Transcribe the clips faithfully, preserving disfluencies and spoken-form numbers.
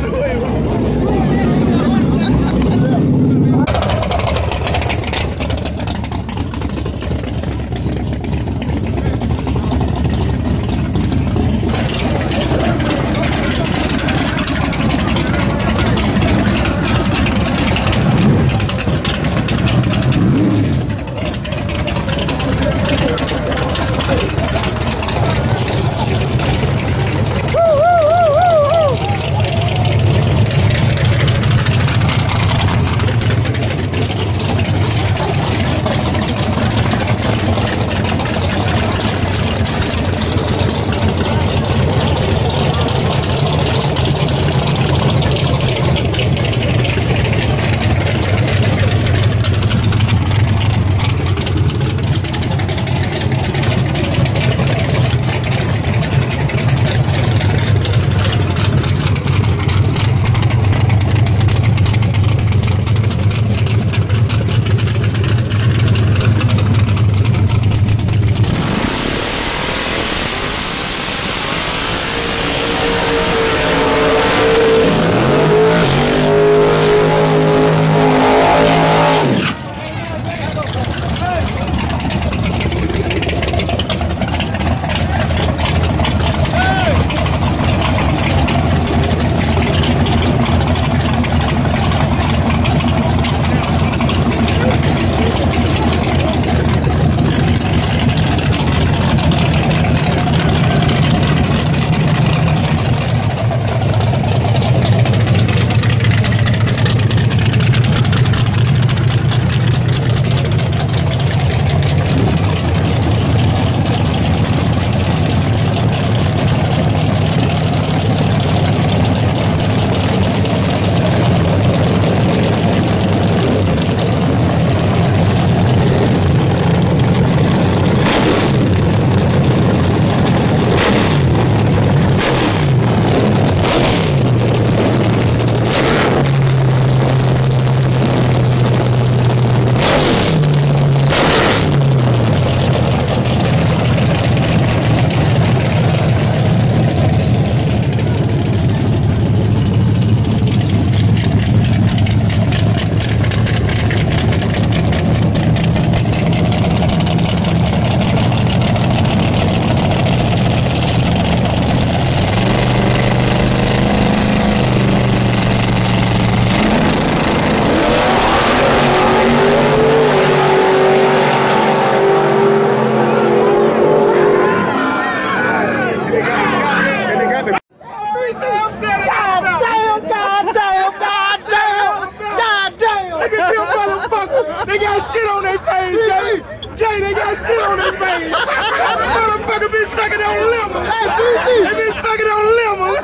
shit on their face. Motherfucker been sucking on lemons. They been sucking on lemons.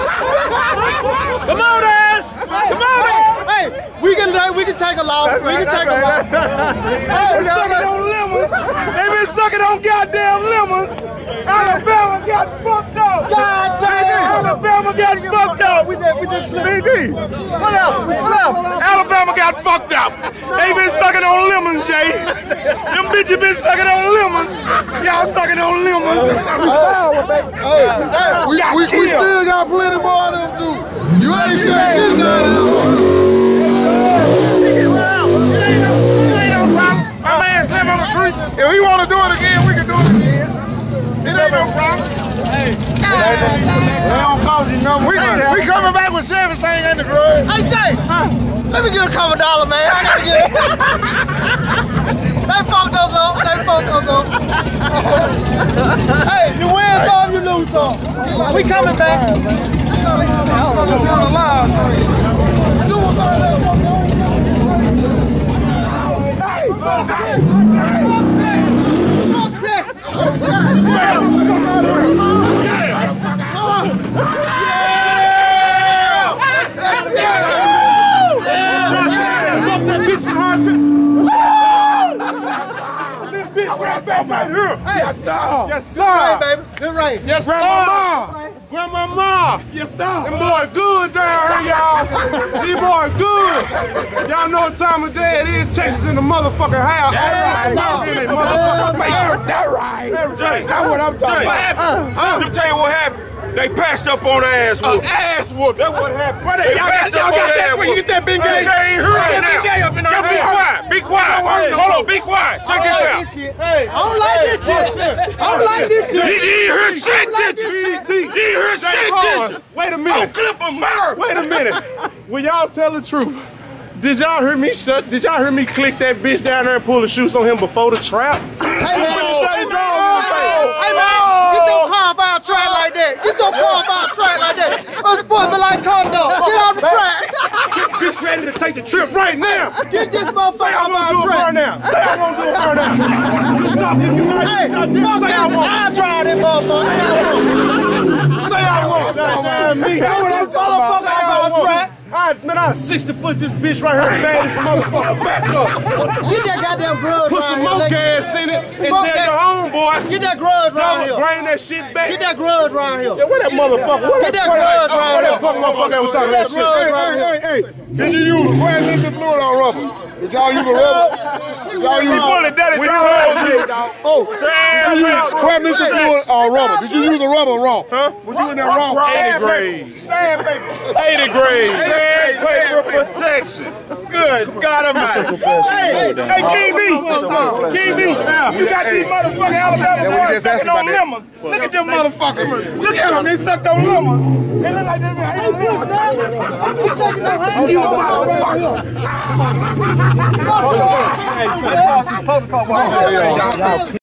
Come on, ass. Come on. Hey, we can we can take a law. We can take a law. They been sucking on lemons. They been sucking on goddamn lemons. Alabama got fucked up. God damn. Alabama got fucked up. We just we just slipped. B D. What up? What up? Alabama got fucked up. They been sucking on lemons, Jay. Them bitches been sucking on lemons. Y'all sucking on lemons. We sour, baby. Hey, hey, we, we, we still got plenty more of them too. You ain't sure she's got it all. My man slept on the tree. If he want to do it again, we can do it again. It ain't no problem. Hey, they don't cause you no we, we coming back with Chevy's thing in the garage. Hey, Jay, huh? Let me get a couple dollars, man. I gotta get it. They fucked us up. They fucked us up. Hey, you win some, you lose some. We coming back. I'm gonna be on the live tree. Do what's all that. Yes, sir. Yes, sir. Good rain, baby. Good rain. Yes, sir. Grandmama. Grandmama. Yes, sir. Them boys good down here, y'all. These boys good. Y'all know what time of day it is. Texas in the motherfucking house. That's right. In their motherfucking face. That's right. Jay, that's what I'm talking about. What happened? Huh? Let me tell you what happened. They passed up on the ass whoop. Uh, ass whoop. That's what happened. Brother, they passed up on the ass whoop. You get that Ben Gay? You ain't heard now. Be quiet. Be quiet. Hold on. Be quiet. Check this out. Hey, I don't like this shit. I don't like this shit. You didn't hear shit, did you? You didn't hear shit, did you? Wait a minute. Oh, Cliff America. Wait a minute. Will y'all tell the truth? Did y'all hear me shut? Did y'all hear me click that bitch down there and pull the shoes on him before the trap? Hey man, hey man, get your car off our track like that. Get your car off our track like that. A sportsman like Condor. Get off the track. Bitch ready to take the trip right now. Get this motherfucker Say I off won't our do a track. burnout. Say I won't do a burnout. You talk if you like. Hey, Say I won't. I'll drive that motherfucker. Say I won't. Goddamn me. That's what I'm talking about. Say I won't. I, man, I sixty foot this bitch right here, fast this motherfucker back up. Get that goddamn grudge Put some more gas in it and Fuck tell that. your homeboy. Get that grudge round here. Bring that shit back. Get that grudge round here. Yeah, where that motherfucker? Where Get that grudge round Where here. that fucking motherfucker that was talking Get that that grudge round shit? here. Hey, hey, hey. Did you use transmission fluid on rubber? Did y'all use a rubber? Did y'all use Bullet daddy We told told you. you. Oh, did you use transmission fluid on rubber? Did you use the rubber raw? Huh? Was you in there raw? eighty grades. Sandpaper. eighty grades. Sandpaper protection. Good God Almighty. Hey, hey, King B. King B. You got these motherfucking Alabama Yeah, we boys just sucking asked on about that. lemons. Look at them motherfuckers. Look at them. They sucked on lemons. They look like they been. Hey, push that. I'm just shaking their hand. You motherfucker. Hey,